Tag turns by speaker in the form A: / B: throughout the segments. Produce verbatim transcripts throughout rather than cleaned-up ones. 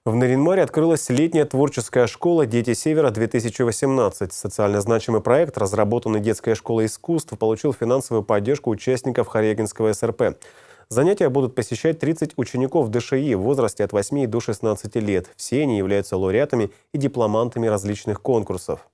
A: В Нарьян-Маре открылась летняя творческая школа «Дети Севера-две тысячи восемнадцать». Социально значимый проект, разработанный детской школой искусств, получил финансовую поддержку участников Харягинского эс эр пэ. Занятия будут посещать тридцать учеников дэ ша и в возрасте от восьми до шестнадцати лет. Все они являются лауреатами и дипломантами различных конкурсов.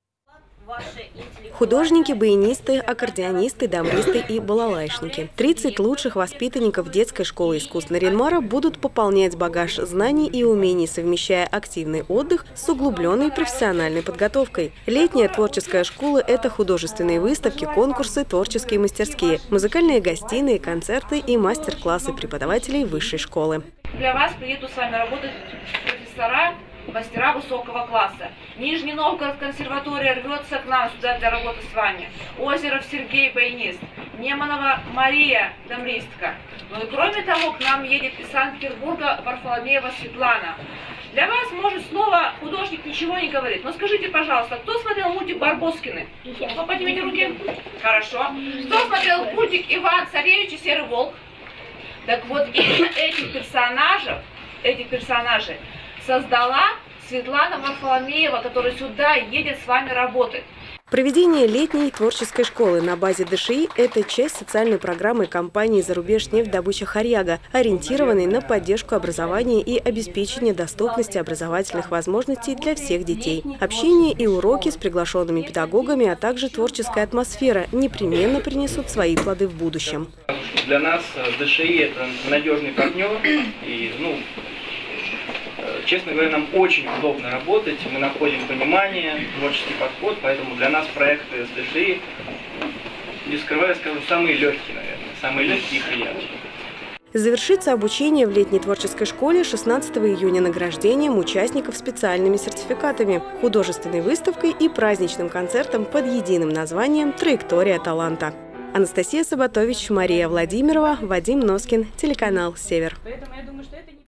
B: Художники, баянисты, аккордеонисты, дамбристы и балалайшники. тридцать лучших воспитанников детской школы искусств Нарьян-Мара будут пополнять багаж знаний и умений, совмещая активный отдых с углубленной профессиональной подготовкой. Летняя творческая школа – это художественные выставки, конкурсы, творческие мастерские, музыкальные гостиные, концерты и мастер-классы преподавателей высшей школы.
C: Для вас приедут с вами работать профессора, мастера высокого класса. Нижний Новгород консерватория рвется к нам сюда для работы с вами. Озеров Сергей, баянист. Неманова Мария, дамбристка. Ну и кроме того, к нам едет из Санкт-Петербурга Варфоломеева Светлана. Для вас, может, снова художник ничего не говорит. Но скажите, пожалуйста, кто смотрел мультик «Барбоскины»? Ну, поднимите руки. Хорошо. Кто смотрел мультик «Иван Царевич и Серый волк»? Так вот, именно этих персонажей, этих персонажей создала Светлана Варфоломеева, которая сюда едет с вами работать.
B: Проведение летней творческой школы на базе дэ ша и – это часть социальной программы компании «Зарубежнефтьдобыча Харяга», ориентированной на поддержку образования и обеспечение доступности образовательных возможностей для всех детей. Общение и уроки с приглашенными педагогами, а также творческая атмосфера непременно принесут свои плоды в будущем.
D: Для нас дэ ша и – это надежный партнер, и, ну, честно говоря, нам очень удобно работать, мы находим понимание, творческий подход, поэтому для нас проекты с дэ ша и, не скрывая, скажу, самые легкие, наверное, самые легкие и приятные.
B: Завершится обучение в летней творческой школе шестнадцатого июня награждением участников специальными сертификатами, художественной выставкой и праздничным концертом под единым названием «Траектория таланта». Анастасия Сабатович, Мария Владимирова, Вадим Носкин, телеканал «Север».